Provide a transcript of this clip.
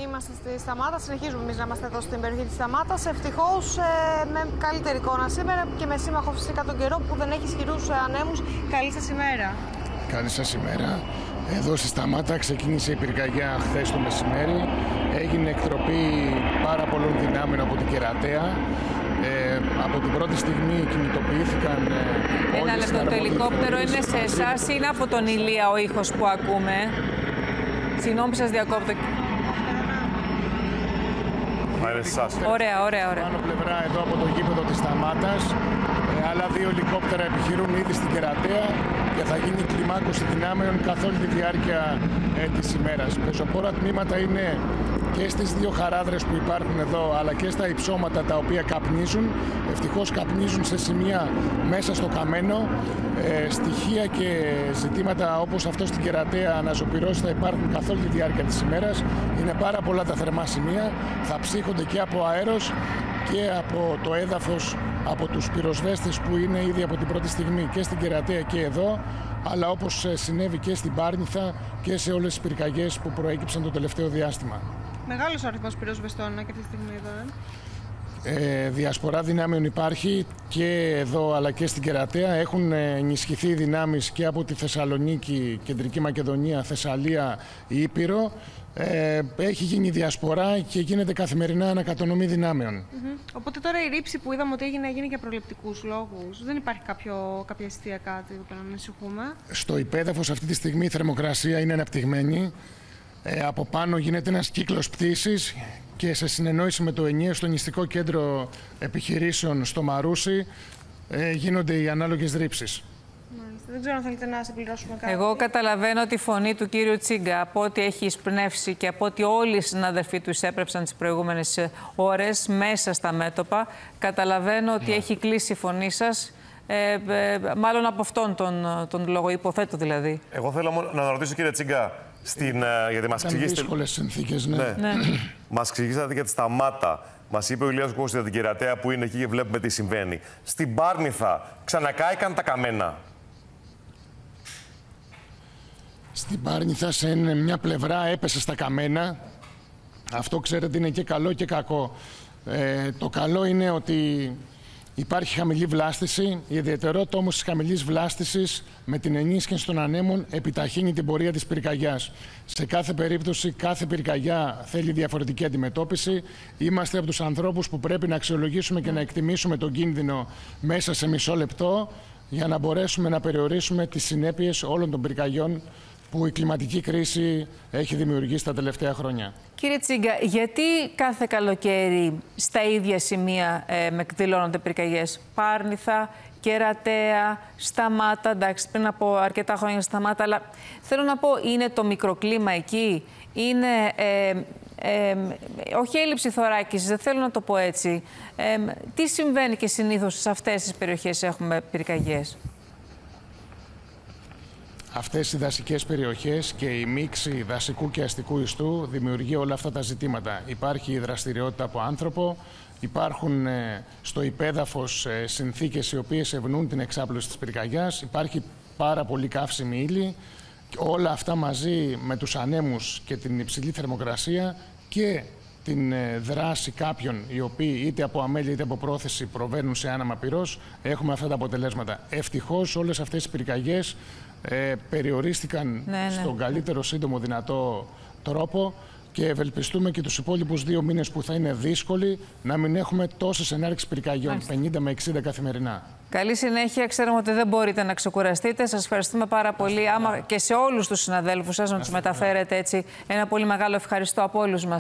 Είμαστε στη Σταμάτα, συνεχίζουμε εμείς να είμαστε εδώ στην περιοχή της Σταμάτας. Ευτυχώς με καλύτερη εικόνα σήμερα και με σύμμαχο φυσικά τον καιρό που δεν έχει ισχυρούς ανέμους. Καλή σας ημέρα. Καλή σας ημέρα. Εδώ στη Σταμάτα ξεκίνησε η πυρκαγιά χθες το μεσημέρι. Έγινε εκτροπή πάρα πολλών δυνάμεων από την Κερατέα. Από την πρώτη στιγμή κινητοποιήθηκαν Ένα λεπτό, το ελικόπτερο είναι σε εσάς, είναι από τον Ηλία ο ήχος που ακούμε. Συγγνώμη που σας διακόπτω. Ωραία. Πάνω πλευρά εδώ από το γήπεδο της Σταμάτας. Άλλα δύο ελικόπτερα επιχειρούν ήδη στην Κερατέα και θα γίνει κλιμάκωση δυνάμεων καθ' όλη τη διάρκεια της ημέρας. Πεζοπόρα τμήματα είναι και στις δύο χαράδρες που υπάρχουν εδώ, αλλά και στα υψώματα τα οποία καπνίζουν. Ευτυχώς καπνίζουν σε σημεία μέσα στο καμένο. Στοιχεία και ζητήματα όπως αυτό στην Κερατέα αναζωπυρώσεις θα υπάρχουν καθ' όλη τη διάρκεια της ημέρας. Είναι πάρα πολλά τα θερμά σημεία. Θα ψύχονται και από αέρος και από το έδαφος, από τους πυροσβέστες που είναι ήδη από την πρώτη στιγμή και στην Κερατέα και εδώ, αλλά όπως συνέβη και στην Πάρνηθα και σε όλες τις πυρκαγιές που προέκυψαν το τελευταίο διάστημα. Μεγάλος αριθμός πυροσβεστών και αυτή τη στιγμή εδώ. Διασπορά δυνάμεων υπάρχει και εδώ αλλά και στην Κερατέα. Έχουν ενισχυθεί οι δυνάμεις και από τη Θεσσαλονίκη, Κεντρική Μακεδονία, Θεσσαλία, Ήπειρο. Έχει γίνει διασπορά και γίνεται καθημερινά ανακατονομή δυνάμεων. Οπότε τώρα η ρήψη που είδαμε ότι έγινε για προληπτικούς λόγους. Δεν υπάρχει κάποια αιστεία κάτι που να ανησυχούμε. Στο υπέδαφος αυτή τη στιγμή η θερμοκρασία είναι αναπτυγμένη. Από πάνω γίνεται ένας κύκλος πτήσης και σε συνεννόηση με το ΕΝΙΕ στο νηστικό κέντρο επιχειρήσεων στο Μαρούσι γίνονται οι ανάλογες ρήψεις. Δεν ξέρω αν θέλετε να συμπληρώσουμε κάτι. Εγώ καταλαβαίνω τη φωνή του κύριου Τσίγκα από ό,τι έχει εισπνεύσει και από ό,τι όλοι οι συναδελφοί του εισέπρεψαν τις προηγούμενες ώρες μέσα στα μέτωπα. Καταλαβαίνω ότι έχει κλείσει η φωνή σας. Μάλλον από αυτόν τον λόγο, υποθέτω δηλαδή. Εγώ θέλω να ρωτήσω, κύριε Τσίγκα, γιατί μας εξηγήσετε. Δύσκολες συνθήκες, ναι. Μας εξηγήσατε για τη Σταμάτα. Μας είπε ο Ηλίας Κώστης για την Κερατέα που είναι εκεί και βλέπουμε τι συμβαίνει. Στην Πάρνηθα ξανακάηκαν τα καμένα. Στην Πάρνηθα σε μια πλευρά έπεσε στα καμένα. Αυτό ξέρετε είναι και καλό και κακό. Το καλό είναι ότι υπάρχει χαμηλή βλάστηση. Η ιδιαιτερότητα όμως της χαμηλής βλάστησης με την ενίσχυση των ανέμων επιταχύνει την πορεία της πυρκαγιάς. Σε κάθε περίπτωση, κάθε πυρκαγιά θέλει διαφορετική αντιμετώπιση. Είμαστε από τους ανθρώπους που πρέπει να αξιολογήσουμε και να εκτιμήσουμε τον κίνδυνο μέσα σε μισό λεπτό για να μπορέσουμε να περιορίσουμε τις συνέπειες όλων των πυρκαγιών που η κλιματική κρίση έχει δημιουργήσει τα τελευταία χρόνια. Κύριε Τσίγκα, γιατί κάθε καλοκαίρι στα ίδια σημεία εκδηλώνονται πυρκαγιές? Πάρνηθα, Κερατέα, Σταμάτα, εντάξει, πριν από αρκετά χρόνια Σταμάτα, αλλά θέλω να πω, είναι το μικροκλίμα εκεί, είναι όχι έλλειψη θωράκισης, δεν θέλω να το πω έτσι. Τι συμβαίνει και συνήθως σε αυτές τις περιοχές έχουμε πυρκαγιές? Αυτές οι δασικές περιοχές και η μίξη δασικού και αστικού ιστού δημιουργεί όλα αυτά τα ζητήματα. Υπάρχει η δραστηριότητα από άνθρωπο, υπάρχουν στο υπέδαφος συνθήκες οι οποίες ευνοούν την εξάπλωση της πυρκαγιάς, υπάρχει πάρα πολύ καύσιμη ύλη. Όλα αυτά μαζί με τους ανέμους και την υψηλή θερμοκρασία και την δράση κάποιων οι οποίοι είτε από αμέλεια είτε από πρόθεση προβαίνουν σε άναμα πυρός, έχουμε αυτά τα αποτελέσματα. Ευτυχώς όλες αυτές οι πυρκαγιές περιορίστηκαν στον καλύτερο σύντομο δυνατό τρόπο και ευελπιστούμε και τους υπόλοιπους 2 μήνες που θα είναι δύσκολοι να μην έχουμε τόσες ενάρξεις πυρκαγιών, 50 με 60 καθημερινά. Καλή συνέχεια. Ξέρουμε ότι δεν μπορείτε να ξεκουραστείτε. Σας ευχαριστούμε πάρα πολύ. Άμα και σε όλους τους συναδέλφους σας να τους μεταφέρετε έτσι ένα πολύ μεγάλο ευχαριστώ από όλους μας.